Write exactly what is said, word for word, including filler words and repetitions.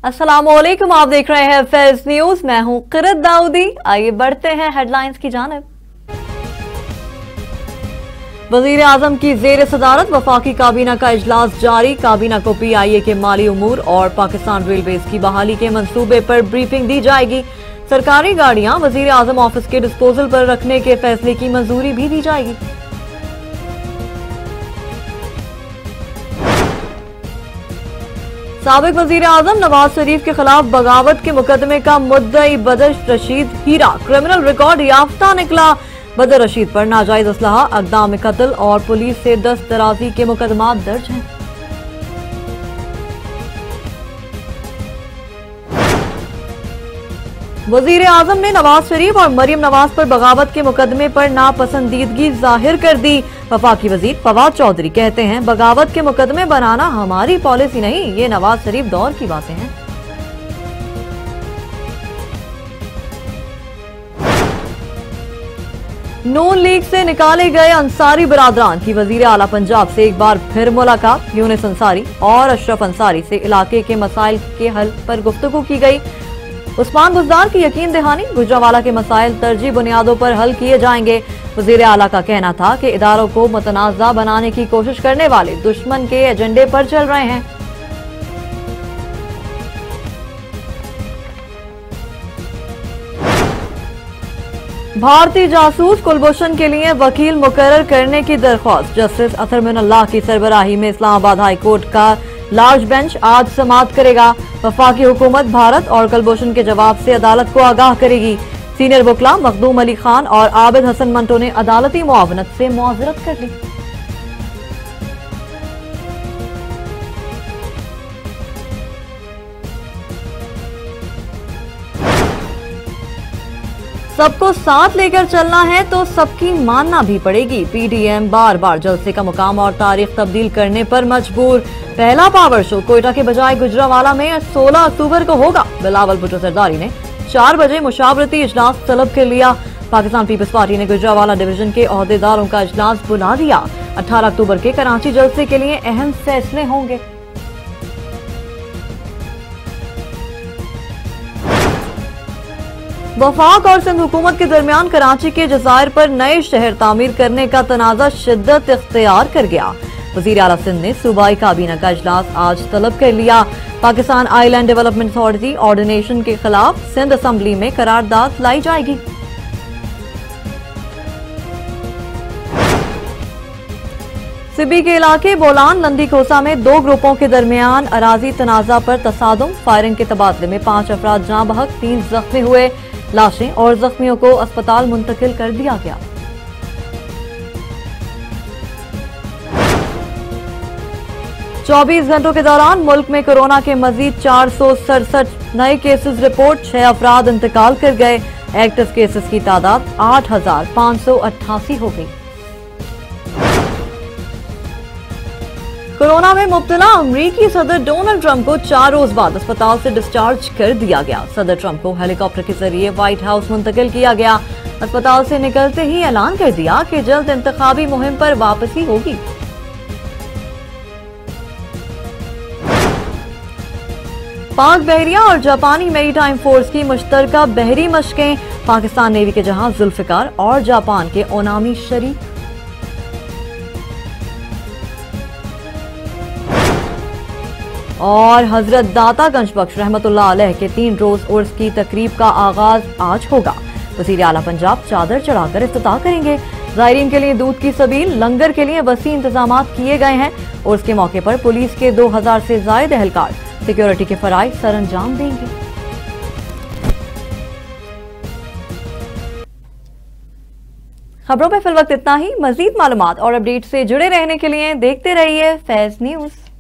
अस्सलामुअलैकुम, आप देख रहे हैं फैज न्यूज। मैं हूं किरत दाऊदी। आइए बढ़ते हैं हेडलाइंस की जानिब। वजीर आजम की जेर सदारत वफाकी काबीना का इजलास जारी। काबीना को पी आई ए के माली उमूर और पाकिस्तान रेलवेज की बहाली के मंसूबे पर ब्रीफिंग दी जाएगी। सरकारी गाड़ियां वजीर आजम ऑफिस के डिस्पोजल पर रखने के फैसले की मंजूरी भी दी जाएगी। साबिक वजीर आजम नवाज शरीफ के खिलाफ बगावत के मुकदमे का मुद्दई बदर रशीद हीरा क्रिमिनल रिकॉर्ड याफ्ता निकला। बदर रशीद पर नाजायज असलहा, अक़दाम कत्ल और पुलिस से दस्त दराजी के मुकदमा दर्ज हैं। वजीर आजम ने नवाज शरीफ और मरियम नवाज पर बगावत के मुकदमे पर नापसंदीदगी जाहिर कर दी। वफाकी वजीर फवाद चौधरी कहते हैं, बगावत के मुकदमे बनाना हमारी पॉलिसी नहीं, ये नवाज शरीफ दौर की बातें हैं। नून लीग से निकाले गए अंसारी बिरादरान की वजीर आला पंजाब से एक बार फिर मुलाकात। यूनिस अंसारी और अशरफ अंसारी से इलाके के मसाइल के हल पर गुफ्तगू की गई। उस्मान बुज़दार की यकीन दहानी, गुजरावाला के मसाइल तरजीह बुनियादों पर हल किए जाएंगे। वजीर आला का कहना था कि इदारों को मुतनाज़ा बनाने की कोशिश करने वाले दुश्मन के एजेंडे पर चल रहे हैं। भारतीय जासूस कुलभूषण के लिए वकील मुकर्रर करने की दरख्वास्त। जस्टिस अतर मिनल्लाह की सरबराही में इस्लामाबाद हाई कोर्ट का लार्ज बेंच आज समाअत करेगा। वफाकी हुकूमत भारत और कुलभूषण के जवाब से अदालत को आगाह करेगी। सीनियर वकला मखदूम अली खान और आबिद हसन मंटो ने अदालती मुआवनत से मुआवजरत कर ली। सबको साथ लेकर चलना है तो सबकी मानना भी पड़ेगी। पीडीएम बार बार जलसे का मुकाम और तारीख तब्दील करने पर मजबूर। पहला पावर शो कोयटा के बजाय गुजरावाला में सोलह अक्टूबर को होगा। बिलावल भुट्टो सरदारी ने चार बजे मुशावरती इजलास तलब कर लिया। पाकिस्तान पीपल्स पार्टी ने गुजरावाला डिवीजन के ओहदेदारों का इजलास बुला दिया। अठारह अक्टूबर के कराची जलसे के लिए अहम फैसले होंगे। वफाक और सिंध हुकूमत के दरमियान कराची के जजायर पर नए शहर तामीर करने का तनाजा शिद्दत इख्तियार कर गया। वजीर आला सिंध ने सूबाई काबीना का इजलास आज तलब कर लिया। Pakistan island development authority ordination के खिलाफ सिंध असम्बली में करारदाद लाई जाएगी। सिबी के इलाके बोलान लंदी खोसा में दो ग्रुपों के दरमियान अराजी तनाजा पर तसादुम। फायरिंग के तबादले में पांच अफराद जाँ बहक, तीन जख्मी हुए। लाशें और जख्मियों को अस्पताल मुंतकिल कर दिया गया। चौबीस घंटों के दौरान मुल्क में कोरोना के मजीद चार सौ सड़सठ नए केसेस रिपोर्ट। छह अफराद इंतकाल कर गए। एक्टिव केसेस की तादाद आठ हजार पांच सौ अट्ठासी हो गई। कोरोना में मुब्तला अमरीकी सदर डोनाल्ड ट्रंप को चार रोज बाद अस्पताल से डिस्चार्ज कर दिया गया। सदर ट्रंप को हेलीकॉप्टर के जरिए व्हाइट हाउस मुंतकिल किया गया। अस्पताल से निकलते ही ऐलान कर दिया कि जल्द इंतखाबी मुहिम पर वापसी होगी। पाक बहरिया और जापानी मैरीटाइम फोर्स की मुश्तरका बहरी मशकें। पाकिस्तान नेवी के जहाज जुल्फिकार और जापान के ओनामी शरीक। और हजरत दाता गंज बख्श रहमतुल्लाह अलैह के तीन रोज उर्स की तकरीब का आगाज आज होगा। वजीर आला पंजाब चादर चढ़ाकर इफ्तिताह करेंगे। ज़ायरीन के लिए दूध की सबील, लंगर के लिए वसी इंतजाम किए गए हैं। उर्स के मौके पर पुलिस के दो हजार से ज्यादा एहलकार सिक्योरिटी के फराइज सरअंजाम देंगे। खबरों में फिल वक्त इतना ही। मजीद मालूमात और अपडेट से जुड़े रहने के लिए देखते रहिए फैज न्यूज।